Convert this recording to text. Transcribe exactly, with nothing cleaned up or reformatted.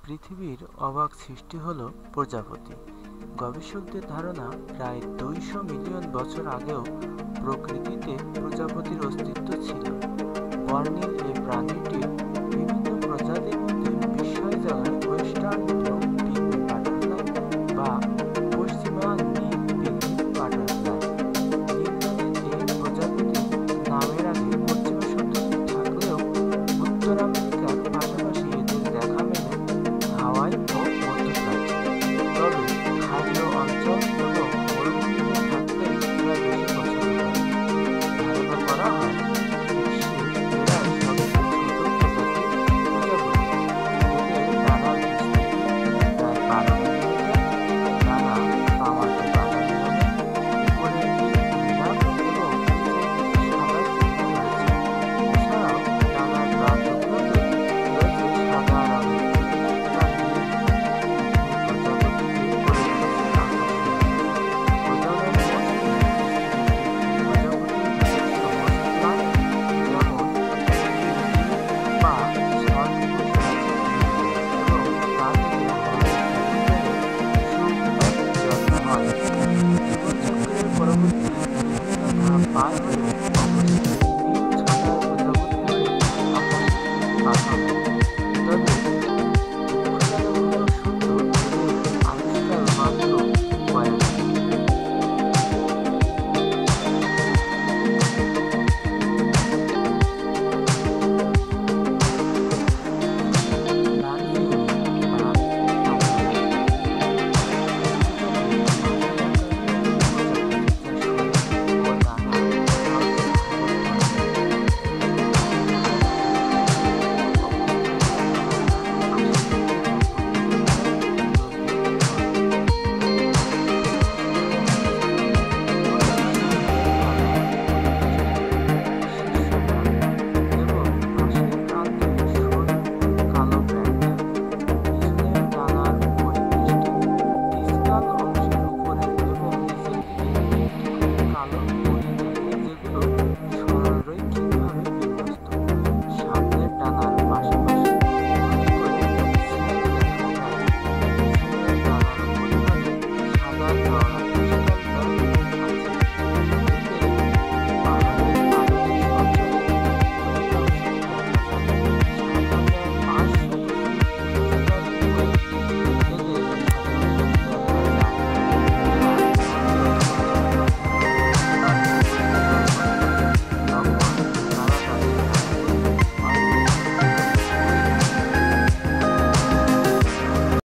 পৃথিবীর অবাক সৃষ্টি হলো প্রজাপতি। গবেষকদের ধারণা, প্রায় দুইশো মিলিয়ন বছর আগেও প্রকৃতিতে প্রজাপতির অস্তিত্ব ছিল। বর্ণিল এই প্রাণীটির বিভিন্ন প্রজাতির মধ্যে বিস্ময় জাগায় ওয়েস্টার্ন ব্লু পিগমি বাটারফ্লাই বা পশ্চিমা নীল পিগমি বাটারফ্লাই। নীল রঙের এই প্রজাপতির নামের আগে পশ্চিমা শব্দটি থাকলেও উত্তর আমেরিকার পাশাপাশি এদের দেখা মেলে হাওয়াই ও মধ্যপ্রাচ্যে। তবে ক্ষারীয় অঞ্চল এবং মরুভূমিতে থাকতেই এরা বেশি পছন্দ করে। ধারণা করা হয় বিশ্বের এরাই সবচেয়ে ছোট প্রজাতির প্রজাপতি। এদের ডানার বিস্তৃতি প্রায় বারো মিলিমিটার, ডানা তামাটে বাদামি রঙের, উপরের দিক নীলাভ এবং নিচের দিকে সাদা চিহ্ন রয়েছে। এছাড়াও ডানার প্রান্তগুলোতে রয়েছে সাদা রঙের টিপ বা নীল। এই প্রজাপতিকে করে তুলেছে আকর্ষণীয়। প্রজনন মৌসুমে প্রজাপতির নিজস্ব মসৃণায় যেমন ডিম বা সল্টফুট গাছে ডিম দেয় এবং তা থেকে হরমোন বেড়ে সুখ বা জন্ম হয়। জীবনচক্রের পরবর্তী বিভিন্ন ধাপ পার হয়ে